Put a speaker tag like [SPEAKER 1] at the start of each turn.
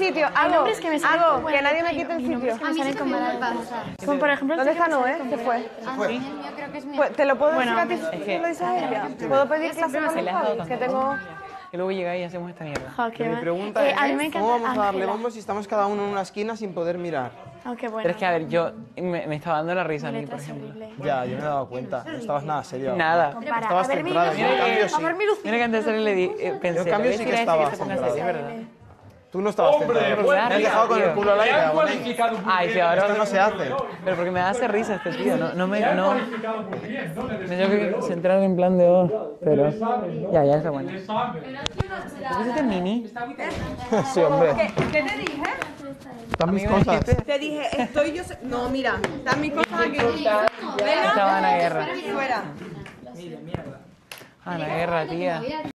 [SPEAKER 1] sitio.
[SPEAKER 2] Hay nombres que me salen
[SPEAKER 1] Hago,
[SPEAKER 2] con buena
[SPEAKER 1] que nadie me
[SPEAKER 2] letra
[SPEAKER 1] quite el
[SPEAKER 2] y nombres
[SPEAKER 1] sitio.
[SPEAKER 2] que me salen con mala letra. Como por ejemplo...
[SPEAKER 1] ¿Dónde está Noé? Se fue.
[SPEAKER 3] fue.
[SPEAKER 1] Pues, ¿te lo puedo decir a ti?
[SPEAKER 4] es que-
[SPEAKER 1] ¿Te lo dices a ella? ¿Puedo pedir clase con
[SPEAKER 4] Se le has dado
[SPEAKER 1] Javi? Que
[SPEAKER 4] tanto
[SPEAKER 1] tengo...
[SPEAKER 4] y luego llega y hacemos esta mierda.
[SPEAKER 2] Jo, qué
[SPEAKER 3] Mi
[SPEAKER 2] mal.
[SPEAKER 3] pregunta
[SPEAKER 2] A mí me
[SPEAKER 3] es,
[SPEAKER 2] encanta
[SPEAKER 3] ¿cómo vamos a darle
[SPEAKER 2] Ángela.
[SPEAKER 3] bombo si estamos cada uno en una esquina sin poder mirar?
[SPEAKER 2] Aunque bueno.
[SPEAKER 4] Pero es que, a ver, yo me estaba dando la risa a mí,
[SPEAKER 2] letra
[SPEAKER 4] por
[SPEAKER 2] es
[SPEAKER 4] ejemplo.
[SPEAKER 2] horrible.
[SPEAKER 3] Ya, yo me he dado cuenta. No estabas nada serio.
[SPEAKER 4] Nada.
[SPEAKER 2] Compara.
[SPEAKER 3] Estabas
[SPEAKER 2] A ver, mi
[SPEAKER 3] centrado. Yo en cambio sí.
[SPEAKER 2] A ver, mi luz.
[SPEAKER 4] Mira que antes le di, pensé,
[SPEAKER 3] Yo en cambio
[SPEAKER 4] le
[SPEAKER 3] sí
[SPEAKER 4] voy
[SPEAKER 3] que
[SPEAKER 4] a decir
[SPEAKER 3] estaba
[SPEAKER 4] se ponga
[SPEAKER 3] centrado.
[SPEAKER 4] serio, ¿verdad?
[SPEAKER 3] Tú no estabas centrado. Me has dejado con el culo al aire, Aboney.
[SPEAKER 4] Ay, sí, ahora
[SPEAKER 3] Esto no se hace.
[SPEAKER 4] Pero porque me hace risa este tío, me tengo que centrar en plan de pero ya está bueno. ¿Por qué este mini?
[SPEAKER 3] Sí, hombre.
[SPEAKER 1] ¿Qué te dije?
[SPEAKER 3] Están mis cosas.
[SPEAKER 1] Te dije, estoy yo... No, mira, están mis cosas aquí.
[SPEAKER 4] Estaba en la guerra.
[SPEAKER 1] Fuera.
[SPEAKER 4] Ah, la guerra, tía.